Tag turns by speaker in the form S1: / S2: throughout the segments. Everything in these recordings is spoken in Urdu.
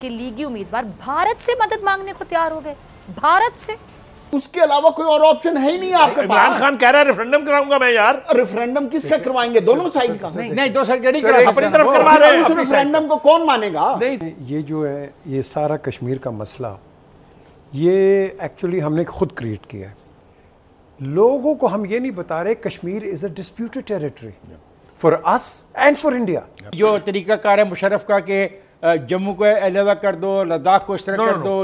S1: کہ لیگی امیدوار بھارت سے مدد مانگنے کو تیار ہو گئے. بھارت سے
S2: اس کے علاوہ کوئی اور آپشن ہے ہی نہیں آپ کے پاس.
S3: عمران خان کہہ رہا ہے ریفرنڈم کراؤں گا میں. یار
S2: ریفرنڈم کس کا کروائیں گے؟ دونوں سائیڈ کا.
S4: نہیں دو سائیڈ کا نہیں کرا,
S3: اپنی طرف کروا رہے ہیں.
S2: اس ریفرنڈم کو کون مانے گا؟
S5: یہ جو ہے یہ سارا کشمیر کا مسئلہ یہ ایکچولی ہم نے خود کریٹ کیا ہے. لوگوں کو ہم یہ نہیں بتا رہے Kashmir is a disputed territory for us and for India.
S4: جو طریقہ کار ہے مشرف کا کہ جموں کو علیحدہ کر دو, لداخ کو اس طرح کر دو.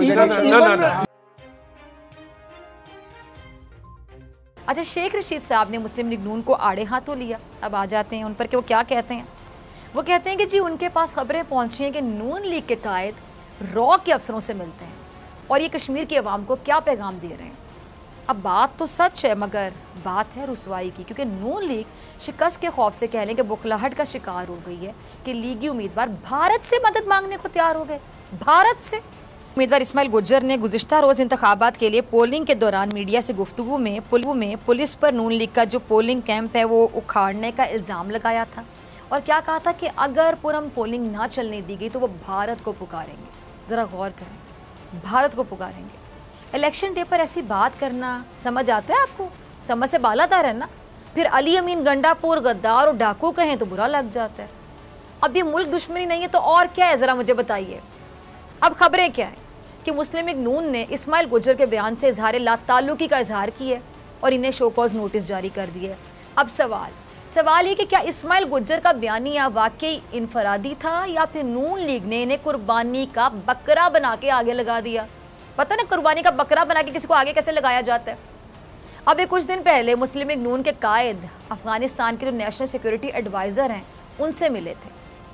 S1: اچھا, شیخ رشید صاحب نے مسلم لیگ نون کو آڑے ہاتھوں لیا. اب آ جاتے ہیں ان پر کہ وہ کیا کہتے ہیں. وہ کہتے ہیں کہ جی ان کے پاس خبریں پہنچی ہیں کہ نون لیگ کے قائد را کے افسروں سے ملتے ہیں اور یہ کشمیر کی عوام کو کیا پیغام دے رہے ہیں. اب بات تو سچ ہے مگر بات ہے رسوائی کی, کیونکہ نون لیگ شکست کے خوف سے کہہ لیں کہ بخلاہٹ کا شکار ہو گئی ہے کہ لیگی امیدوار بھارت سے مدد مانگنے کو تیار ہو گئے. بھارت سے امیدوار اسماعیل گجر نے گزشتہ روز انتخابات کے لیے پولنگ کے دوران میڈیا سے گفتگو میں پولیس پر نون لیگ کا جو پولنگ کیمپ ہے وہ اکھاڑنے کا الزام لگایا تھا اور کیا کہا تھا کہ اگر پرامن پولنگ نہ چلنے دی گئی تو وہ بھارت کو پکاریں گے. ذرا غور کریں, بھارت کو پکاریں گے. الیکشن ڈے پر ایسی بات کرنا سمجھ آتا ہے آپ کو؟ سمجھ سے بالا تر ہے نا. پھر علی امین گنڈا پور غدار اور ڈاکو کہیں تو برا لگ جاتا ہے. اب یہ ملک دشمنی نہیں ہے تو اور کیا ہے, ذرا مجھے بتائیے. اب خبریں کیا ہیں کہ مسلم لیگ نون نے اسماعیل گجر کے بیان سے اظہار لا تعلقی کا اظہار کیا ہے اور انہیں شو کاز نوٹس جاری کر دیے. اب سوال یہ کہ کیا اسماعیل گجر کا بیانیہ واقعی انفرادی تھا یا پھر نون لیگ نے انہیں قربانی کا بکرا بنا کے آگے لگا دیا. پتہ نا قربانی کا بکرا بنا کے کسی کو آگے کیسے لگایا جاتا ہے. اب کچھ دن پہلے مسلم لیگ نون کے قائد افغانستان کے جو نیشنل سیکیورٹی ایڈوائزر ہیں ان سے ملے تھے,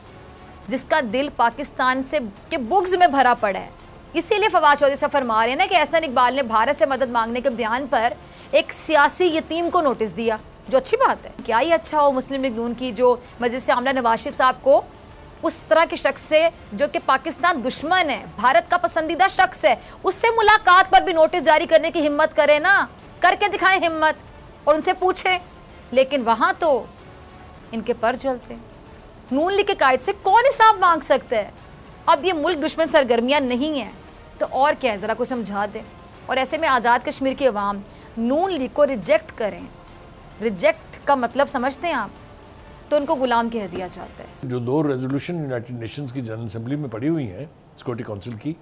S1: جس کا دل پاکستان سے کے بغض میں بھرا پڑا ہے. اسی لیے فواد چودھری سے فرما رہے ہیں نا کہ احسن اقبال نے بھارت سے مدد مانگنے کے بیان پر ایک سیاسی یتیم کو نوٹس دیا, جو اچھی بات ہے. کیا ہی اچھا ہو مسلم لیگ نون کی جو مجلس عاملہ نواز شریف صاحب کو اس طرح کے شخص سے جو کہ پاکستان دشمن ہے, بھارت کا پسندیدہ شخص ہے, اس سے ملاقات پر بھی نوٹس جاری کرنے کی ہمت کرے نا, کر کے دکھائیں ہمت اور ان سے پوچھیں. لیکن وہاں تو ان کے پر چلتے. نون لیگ کے قائد سے کون حساب مانگ سکتا ہے؟ اب یہ ملک دشمن سرگرمیاں نہیں ہیں تو اور کیا ہے, ذرا کوئی سمجھا دے. اور ایسے میں آزاد کشمیر کی عوام نون لیگ کو ریجیکٹ کریں. ریجیکٹ کا مطلب سمجھتے ہیں آپ؟ تو ان کو غلام کہہ دیا جاتا ہے.
S3: جو 2 ریزولوشن یونائٹڈ نیشنز کی جنرل اسمبلی میں پڑی ہوئی ہیں سیکورٹی کونسل کی,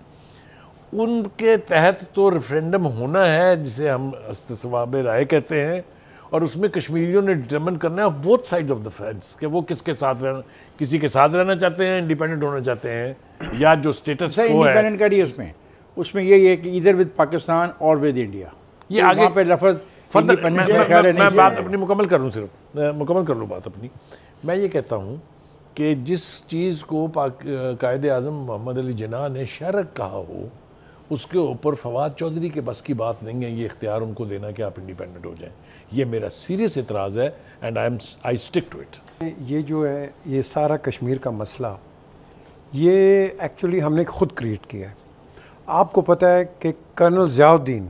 S3: ان کے تحت تو ریفرینڈم ہونا ہے جسے ہم استصواب رائے کہتے ہیں, اور اس میں کشمیریوں نے ڈٹرمن کرنا ہے both sides of the fence کہ وہ کس کے ساتھ رہنا, کسی کے ساتھ رہنا چاہتے ہیں, انڈیپینڈنٹ ہونا چاہتے ہیں, یا جو اسٹیٹس کو ہے
S4: انڈیپینڈنٹ کا ہی اس میں یہی ہے کہ ادھر ود پاکستان اور ود انڈیا. یہ آگے پہ لفظ
S3: میں بات اپنی مکمل کر لوں, صرف مکمل کر لوں بات اپنی. میں یہ کہتا ہوں کہ جس چیز کو قائد اعظم محمد علی جناح نے شرک کہا ہو اس کے اوپر فواد چودھری کے بس کی بات نہیں ہے یہ اختیار ان کو دینا کہ آپ انڈیپینڈنٹ ہو جائیں. یہ میرا سیریس اعتراض ہے and I stick to it.
S5: یہ جو ہے یہ سارا کشمیر کا مسئلہ یہ ایکچولی ہم نے خود کریٹ کیا ہے. آپ کو پتہ ہے کہ کرنل ضیاء الدین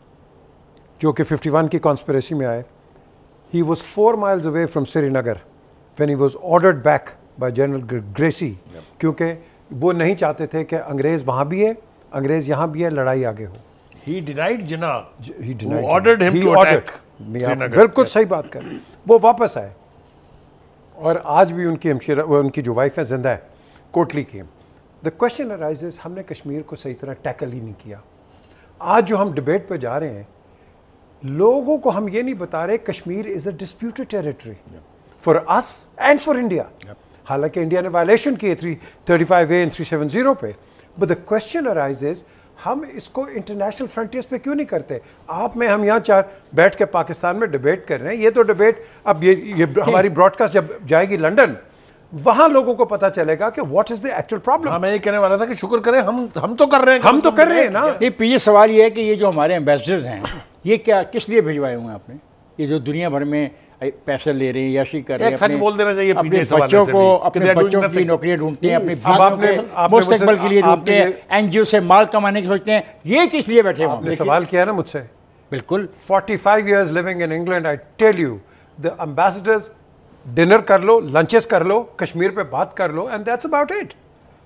S5: جو کہ 51 کی کانسپریسی میں آئے, he was 4 miles away from Srinagar when he was ordered back by General Gracie, کیونکہ وہ نہیں چاہتے تھے کہ انگریز وہاں بھی ہے, انگریز یہاں بھی ہے, لڑائی آگے ہو.
S3: He denied Jinnah. Who ordered him to attack Srinagar.
S5: بالکل صحیح بات کر. وہ واپس آئے اور آج بھی ان کی ہمشیرہ, ان کی جو وائف ہے زندہ ہے, کوٹلی کی. The question arises, ہم نے کشمیر کو صحیح طرح ٹیکل ہی نہیں کیا. آج جو ہم ڈیبیٹ پہ جا رہے ہیں, لوگوں کو ہم یہ نہیں بتا رہے Kashmir is a disputed territory for us and for India. حالانکہ انڈیا نے وائلیشن کی 335A and 370 پہ, بٹ دا کوشچن arises ہم اس کو انٹرنیشنل فرنٹیئرز پہ کیوں نہیں کرتے. آپ میں ہم یہاں 4 بیٹھ کے پاکستان میں ڈیبیٹ کر رہے ہیں. یہ تو ڈیبیٹ اب یہ ہماری براڈ کاسٹ جب جائے گی لنڈن, وہاں لوگوں کو پتا چلے گا کہ what is the actual problem.
S3: میں یہ کہنے والا تھا کہ شکر کریں ہم تو کر رہے ہیں,
S5: ہم تو کر رہے ہیں نا.
S4: یہ پیچھے سوال یہ ہے کہ یہ جو ہمارے ایمبیسڈرز ہیں یہ کیا کس لیے بھجوائے ہوئے ہیں آپ نے؟ یہ جو دنیا بھر میں پیسے لے رہے ہیں, یاشی کر رہے ہیں,
S3: ایک سچ بول دینا چاہیے
S4: اپنے بچوں کو, اپنے بچوں کی نوکریاں ڈھونڈتے ہیں, اپنے بچوں کے مستقبل کے لیے ڈھونڈتے ہیں, این جی او سے مال کمانے کی سوچتے ہیں. یہ کس لیے بیٹھے
S5: آپ نے سوال کیا نا مجھ سے.
S4: بالکل
S5: 45 years living in England, I tell you the ambassadors dinner کر لو, لنچز کر لو, کشمیر پہ بات کر لو, اینڈ دیٹس اباؤٹ اٹ.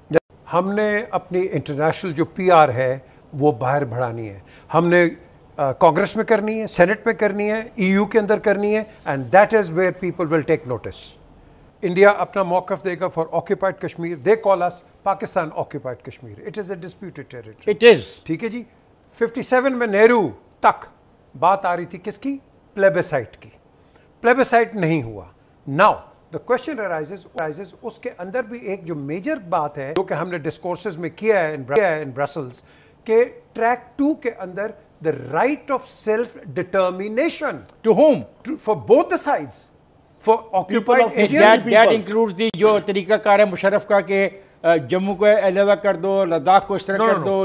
S5: ہم نے اپنی انٹرنیشنل جو PR ہے وہ باہر بڑھانی ہے. ہم نے کانگریس میں کرنی ہے, سینٹ میں کرنی ہے, EU کے اندر کرنی ہے, and that is where people will take notice. India اپنا موقف دے گا for occupied Kashmir. They call as Pakistan occupied Kashmir. It is a disputed territory.
S4: It is.
S5: ٹھیک ہے جی. 57 میں نہرو تک بات آ رہی تھی کس کی؟ پلیبیسائٹ کی. پلیبیسائٹ نہیں ہوا. ناؤ the question arises اس کے اندر بھی ایک جو میجر بات ہے جو کہ ہم نے ڈسکورسز میں کیا ہے ان برسلز کہ ٹریک 2 کے اندر the right of self determination
S4: To whom?
S5: for both the sides, for occupied
S4: That includes the جو طریقہ کار ہے مشرف کا کہ جموں کو علیحدہ کر دو, لداخ کو اس طرح کر دو.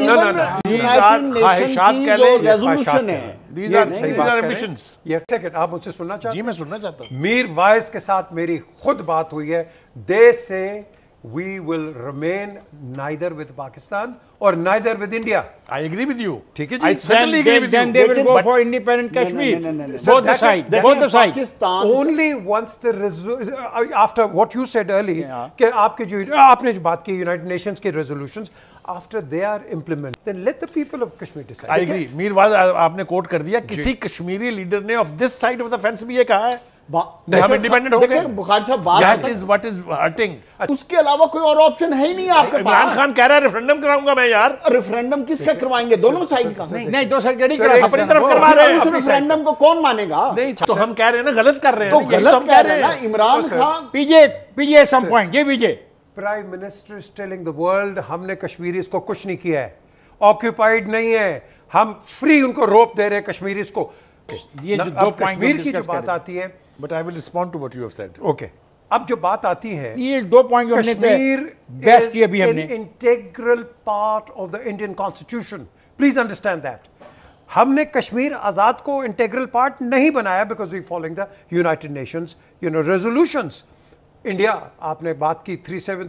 S5: آپ مجھ سے سننا چاہتے ہیں؟
S3: جی میں سننا چاہتا ہوں.
S5: میر وائز کے ساتھ میری خود بات ہوئی ہے. They say we will remain neither with Pakistan or neither with India.
S3: I agree with you.
S5: ٹھیک ہے
S3: I
S5: G.
S3: certainly agree with you.
S4: Then they will go for independent Kashmir. Both the side. Both the side.
S5: Only once the after what you said earlier کہ آپ کے جو آپ نے بات کی یونائٹڈ نیشنز کے resolutions after they are implemented then let the people of Kashmir decide.
S3: I agree. Mirwaiz آپ نے کوٹ کر دیا, کسی کشمیری لیڈر نے of this side of the fence بھی یہ کہا ہے ہم انڈیپینڈنٹ ہو گئے.
S2: بخاری صاحب بات
S3: That is what is hurting.
S2: اس کے علاوہ کوئی اور آپشن ہے ہی نہیں آپ کے
S3: عمران
S2: پاس.
S3: خان کہہ رہا ہے ریفرنڈم کراؤں گا میں یار.
S2: ریفرنڈم کس کا کروائیں گے؟ دونوں سائڈ کا.
S4: نہیں دو سائڈ کا نہیں کرا
S3: اپنی طرف کروا رہے ہیں.
S2: اس ریفرنڈم کو کون مانے گا؟
S3: تو ہم کہہ رہے ہیں نا غلط کر رہے ہیں.
S2: تو غلط کہہ رہے ہیں نا عمران خان.
S4: پیجے سم پوائنٹ. یہ پیجے
S5: prime minister is telling the world ہم نے کشمیریز کو کچھ نہیں کیا ہے, آکیوپائڈ نہیں ہے, ہم فری ان کو روپ دے رہے ہیں کشمیریز کو.
S4: یہ جو دو
S5: کشمیر کی جو بات آتی ہے
S3: But I will respond to what you have said.
S5: Okay اب جو بات آتی ہے
S4: یہ دو پوائنٹ جو ہم نے
S5: کشمیر
S4: بحث کی ابھی ہم نے
S5: integral part of the Indian constitution. Please understand that. ہم نے کشمیر آزاد کو انٹیگرل پارٹ نہیں بنایا because we following the United Nations resolutions. India آپ نے بات کی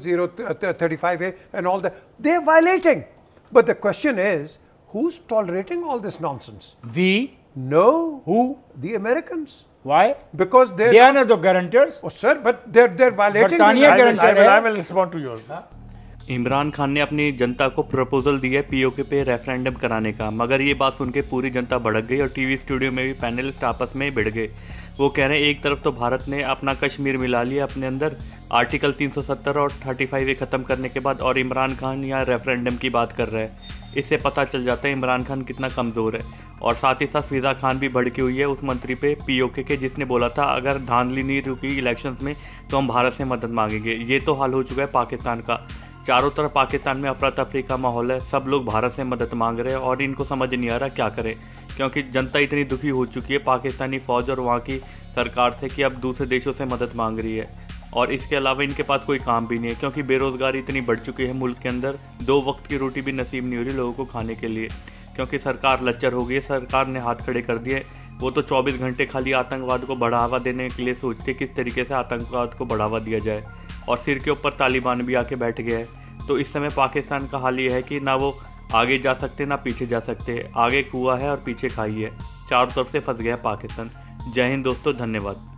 S5: 37035A and all that, they are violating. But the question is, who's tolerating all this nonsense?
S4: We?
S5: No.
S4: Who?
S5: The Americans.
S4: Why?
S5: Because
S4: they are not the guarantors.
S5: Oh sir, but they're violating.
S3: I will respond to yours.
S6: Imran Khan نے اپنی جنتا کو پروپوزل دیا ہے POK پہ ریفرینڈم کرانے کا, مگر یہ بات سن کے پوری جنتا بھڑک گئی اور ٹی وی اسٹوڈیو میں بھی پینلسٹ آپس میں بھڑ گئے. وہ کہہ رہے ہیں ایک طرف تو بھارت نے اپنا کشمیر ملا لیا اپنے اندر آرٹیکل 370 اور 35A ختم کرنے کے بعد, اور عمران خان یہاں ریفرینڈم کی بات کر رہا ہے. اس سے پتہ چل جاتا ہے عمران خان کتنا کمزور ہے. اور ساتھ ہی ساتھ فضا خان بھی بھڑکی ہوئی ہے اس منتری پہ POK کے جس نے بولا تھا اگر دھاندلی نہیں رکی الیکشنز میں تو ہم بھارت سے مدد مانگیں گے. یہ تو حال ہو چکا ہے پاکستان کا. چاروں طرف پاکستان میں افراتفری کا ماحول ہے, سب لوگ بھارت سے مدد مانگ رہے ہیں اور ان کو سمجھ نہیں آ رہا کیا کرے, کیونکہ جنتا اتنی دکھی ہو چکی ہے پاکستانی فوج اور وہاں کی سرکار سے کہ اب دوسرے دیشوں سے مدد مانگ رہی ہے. اور اس کے علاوہ ان کے پاس کوئی کام بھی نہیں ہے کیونکہ بے روزگاری اتنی بڑھ چکی ہے ملک کے اندر, 2 وقت کی روٹی بھی نصیب نہیں ہو رہی لوگوں کو کھانے کے لیے, کیونکہ سرکار لچر ہو گئی ہے. سرکار نے ہاتھ کھڑے کر دیے. وہ تو 24 گھنٹے خالی آتنکواد کو بڑھاوا دینے کے لیے سوچتے کس طریقے سے آتنکواد کو بڑھاوا دیا جائے, اور سر کے اوپر طالبان بھی آ کے بیٹھ گیا ہے. تو اس سمے پاکستان کا حال یہ ہے کہ نہ وہ آگے جا سکتے نہ پیچھے جا سکتے, آگے کنواں ہے اور پیچھے کھائی ہے, چاروں طرف سے پھنس گیا پاکستان. جے ہند دوستو, دھنیہ واد.